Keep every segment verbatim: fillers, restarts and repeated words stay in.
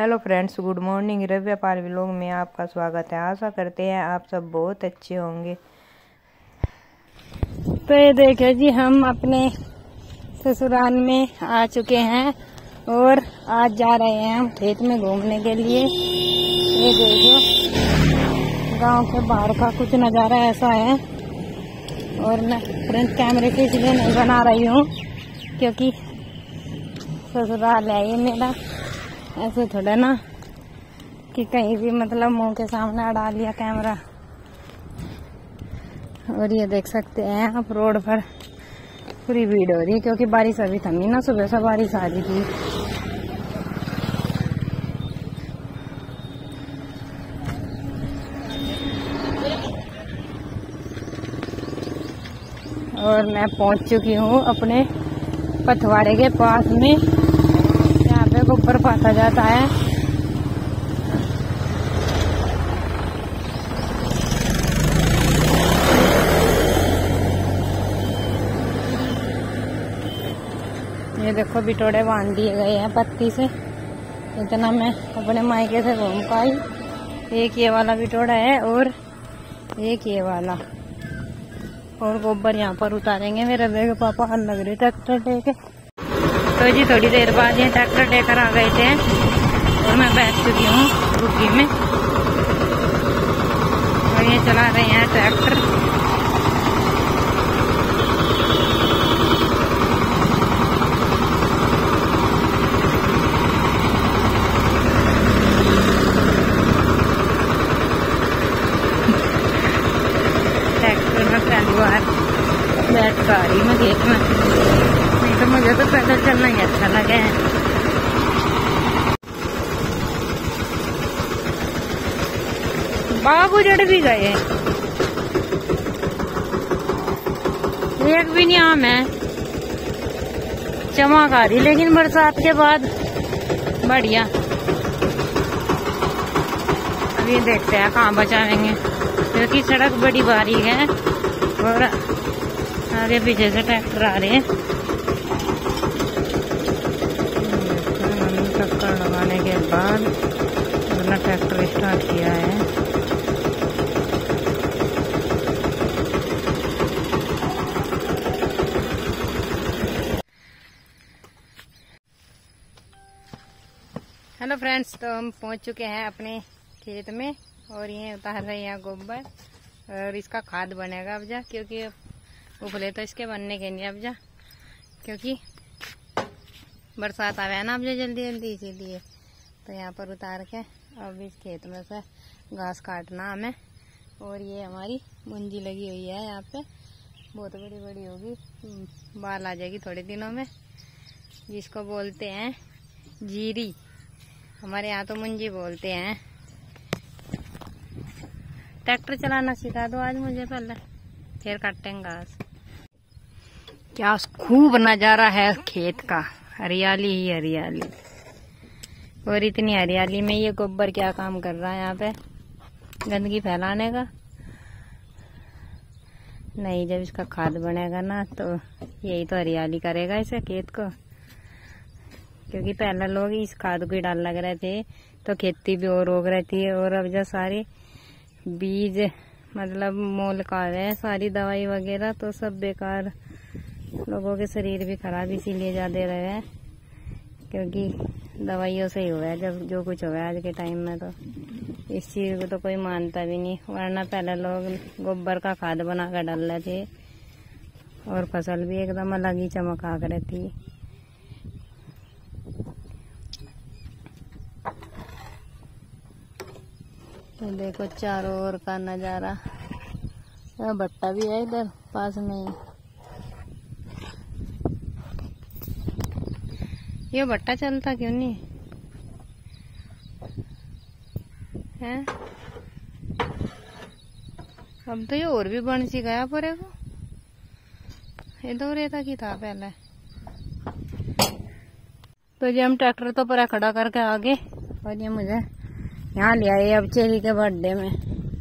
Hello friends, good morning. रव्या पाल vlog में आपका स्वागत है। आशा करते हैं आप सब बहुत अच्छे होंगे। तो ये देखिए जी, हम अपने ससुराल में आ चुके हैं और आज जा रहे हैं हम खेत में घूमने के लिए। ये देखो, गांव के बाहर का कुछ नज़ारा ऐसा है। और मैं फ्रंट कैमरे से इसलिए नहीं बना रही हूँ क्योंकि ससुराल है ये मेरा। ऐसे थोड़ा ना कि कहीं भी मतलब मुंह के सामने अड़ा लिया कैमरा। और ये देख सकते हैं आप, रोड पर पूरी भीड़ हो रही है क्योंकि बारिश अभी थमी ना, सुबह से बारिश आ रही थी। और मैं पहुंच चुकी हूँ अपने पथवाड़े के पास में। यहाँ पे गोबर पाथा जाता है। ये देखो, बिटोड़े बांध दिए गए हैं पत्ती से। इतना मैं अपने मायके से घूम पाई। एक ये वाला बिटोड़ा है और एक ये वाला। और गोबर यहाँ पर उतारेंगे। मेरे बेग पापा हल लग रही ट्रैक्टर लेके। तो जी थोड़ी देर बाद ये ट्रैक्टर लेकर आ गए थे और मैं बैठ चुकी हूँ बुग्गी में और ये चला रहे हैं ट्रैक्टर। ट्रैक्टर में पहली बार बैठ कर आ रही मैं खेत में। तो मुझे तो पैदल चलना ही अच्छा लगे है। बाबू जड़ भी गए, एक भी नहीं आम है। चमक आ रही लेकिन बरसात के बाद बढ़िया। अभी देखते हैं कहाँ बचाएंगे क्योंकि सड़क बड़ी बारीक है और आगे पीछे से ट्रैक्टर आ रहे हैं। टक्कर लगाने के बाद अपना ट्रैक्टर स्टार्ट किया है। हेलो फ्रेंड्स, तो हम पहुंच चुके हैं अपने खेत में और ये उतार रहे हैं गोबर और इसका खाद बनेगा अब जा, क्योंकि उबले तो इसके बनने के नहीं अब जा, क्योंकि बरसात आवे है ना अब जल्दी जल्दी, इसीलिए तो यहाँ पर उतार के अब इस खेत में से घास काटना हमें। और ये हमारी मुंजी लगी हुई है यहाँ पे, बहुत बड़ी बड़ी होगी, बाल आ जाएगी थोड़े दिनों में, जिसको बोलते हैं जीरी। हमारे यहाँ तो मुंजी बोलते हैं। ट्रैक्टर चलाना सिखा दो आज मुझे पहले, फिर काटेंगे घास। क्या खूब नजारा है खेत का, हरियाली ही हरियाली। और इतनी हरियाली में ये गोबर क्या काम कर रहा है यहाँ पे, गंदगी फैलाने का? नहीं, जब इसका खाद बनेगा ना तो यही तो हरियाली करेगा इसे खेत को। क्योंकि पहले लोग इस खाद को ही डाल लग रहे थे तो खेती भी और रोक रहती है। और अब जो सारे बीज मतलब मोल का है, सारी दवाई वगैरह तो सब बेकार। लोगों के शरीर भी खराब इसीलिए ज्यादा रहे हैं क्योंकि दवाइयों से ही हुआ है जब जो कुछ हुआ है आज के टाइम में। तो इस चीज को तो कोई मानता भी नहीं, वरना पहले लोग गोबर का खाद बना कर डाल रहे थे और फसल भी एकदम अलग ही चमका कर रहती। तो देखो चारों ओर का नजारा। भट्टा भी है इधर पास में ही। ये भट्टा चलता क्यों नहीं है? अब तो ये और भी बन सी गया पूरे को। ये तो रेता की था पहले। तो ये हम ट्रैक्टर तो पूरा खड़ा करके आगे और ये मुझे यहाँ ले आए अब चेरी के बर्थडे में।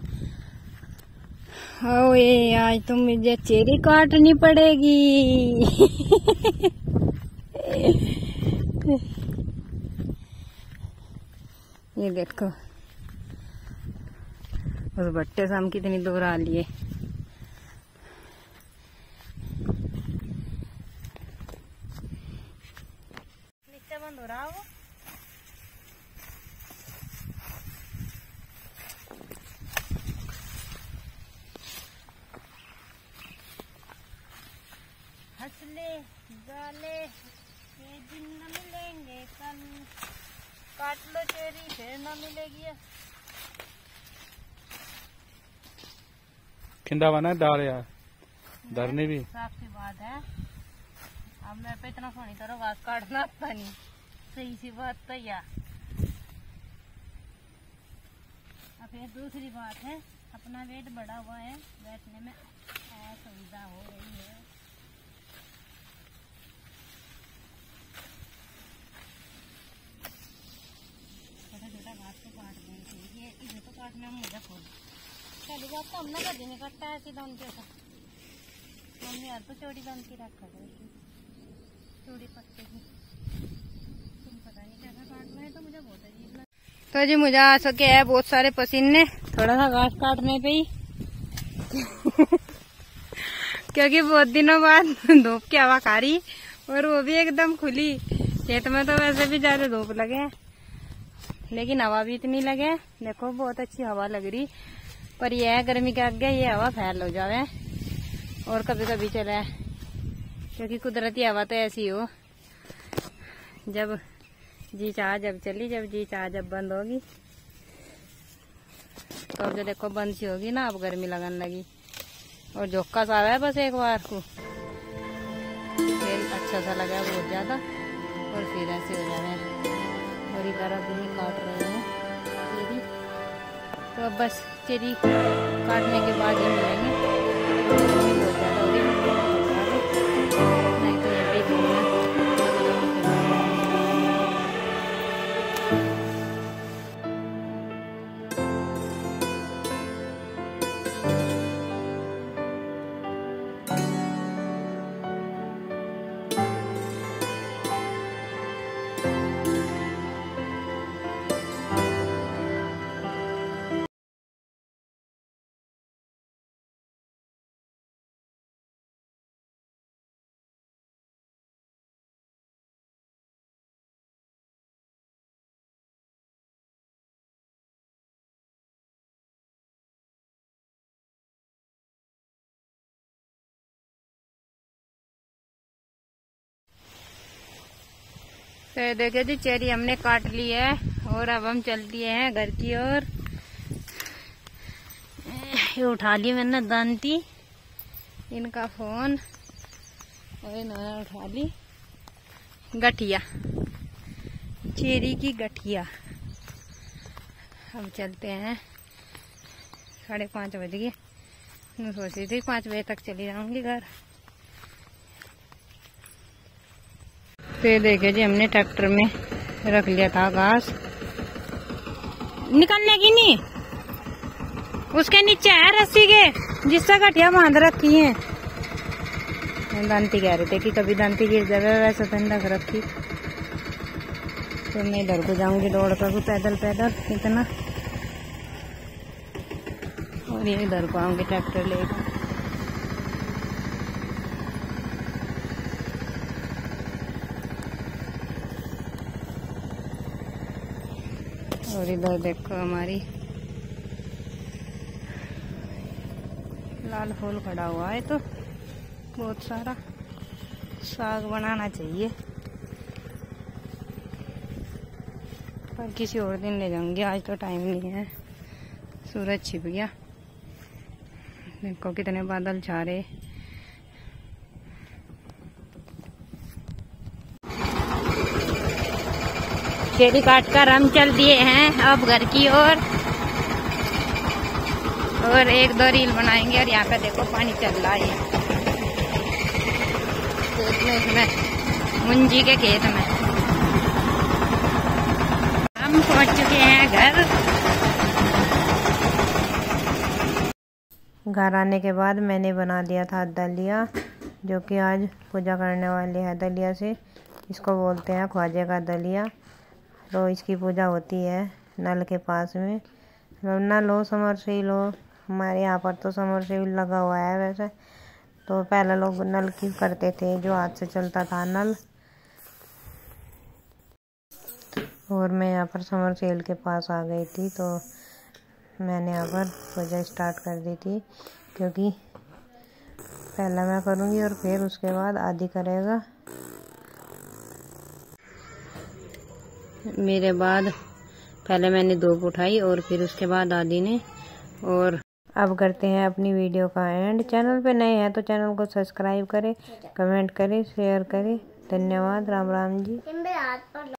ओ ये आज तो मुझे चेरी काटनी पड़ेगी। ये देखो उस भट्टे से हम कितनी दूर आ लिए। नीचे बंद हो रहा हो। हंसले गाले ये दिन न मिलेंगे कल, काट लो चोरी फिर न मिलेगी। खिंदा बना डाल यार धरने भी साफ सी बात है। अब मैं पे इतना सोनी तरह घास काटना आता नहीं, सही सी बात तो यार। अब ये दूसरी बात है, अपना वेट बढ़ा हुआ है, बैठने में असुविधा हो रही है। छोटा छोटा घास को काट देंगे, ये इसे तो काटने में मुझे खुद पहली बात तो हमने कभी नहीं काटता है ऐसी दान के साथ। मम्मी यार तो चौड़ी दान की रखा है, चौड़ी पत्ते की। तुम पता नहीं कैसा काट रहे हैं, तो मुझे बहुत अजीब लगा। तो जी मुझे आ सके है बहुत सारे पसीने थोड़ा सा घास काटने पे ही क्योंकि बहुत दिनों बाद धूप की हवा खा रही, और वो भी एकदम खुली। खेत में तो वैसे भी ज्यादा धूप लगे, लेकिन हवा भी इतनी लगे। देखो बहुत अच्छी हवा लग रही, पर यह गर्मी के आगे ये हवा फैल हो जावे और कभी कभी चले, क्योंकि कुदरती हवा तो ऐसी हो, जब जी चाह जब चली, जब जी चाह जब बंद होगी। तो अब जो देखो बंद सी होगी ना, अब गर्मी लगने लगी और झोंका सा है बस एक बार को, फिर अच्छा सा लगा बहुत ज्यादा, और फिर ऐसे हो जाए। और इधर अभी काट रहे हैं चेरी, तो अब बस चेरी काटने के बाद ही मिलेंगे। बहुत ज्यादा हो रही है, नहीं तो ये भी घूमना। तो देखिए जी चेरी हमने काट ली है, और अब हम चल दिए हैं घर की ओर। ये उठा ली मैंने दांती, इनका फोन, और इन्होंने उठा ली गठिया, चेरी की गठिया। अब चलते हैं, साढ़े पाँच बज गए। मैं सोच रही थी पाँच बजे तक चली जाऊंगी घर। तो ये देखिए जी हमने ट्रैक्टर में रख लिया था घास, निकलने की नहीं, उसके नीचे है रस्सी के जिससे गठिया बांध रखी है। दांती कह रहे थे कि कभी दांती गिर जाए, वैसे तो रख रखी। तो मैं इधर को जाऊंगी दौड़ कर पैदल पैदल इतना, और ये इधर को आऊंगी ट्रैक्टर लेकर। और इधर देखो हमारी लाल फूल खड़ा हुआ है, तो बहुत सारा साग बनाना चाहिए, पर किसी और दिन ले जाऊंगी, आज तो टाइम नहीं है। सूरज छिप गया, देखो कितने बादल छा रहे। चेरी काट कर हम चल दिए हैं अब घर की ओर, और, और एक दो रील बनाएंगे। और यहाँ पे देखो पानी चल रहा है खेत में, इसमें मुंजी के खेत में। हम पहुंच चुके हैं घर। घर आने के बाद मैंने बना दिया था दलिया, जो कि आज पूजा करने वाले हैं दलिया से। इसको बोलते हैं ख्वाजे का दलिया। तो इसकी पूजा होती है नल के पास में। नल हो समरसेबल हो, हमारे यहाँ पर तो समरसेबल लगा हुआ है वैसे। तो पहले लोग नल की करते थे, जो हाथ से चलता था नल। और मैं यहाँ पर समरसेबल के पास आ गई थी, तो मैंने यहाँ पर पूजा स्टार्ट कर दी थी, क्योंकि पहला मैं करूँगी और फिर उसके बाद आदि करेगा। मेरे बाद पहले मैंने धूप उठाई और फिर उसके बाद आदि ने। और अब करते हैं अपनी वीडियो का एंड। चैनल पे नए हैं तो चैनल को सब्सक्राइब करें, कमेंट करें, शेयर करें। धन्यवाद। राम राम जी।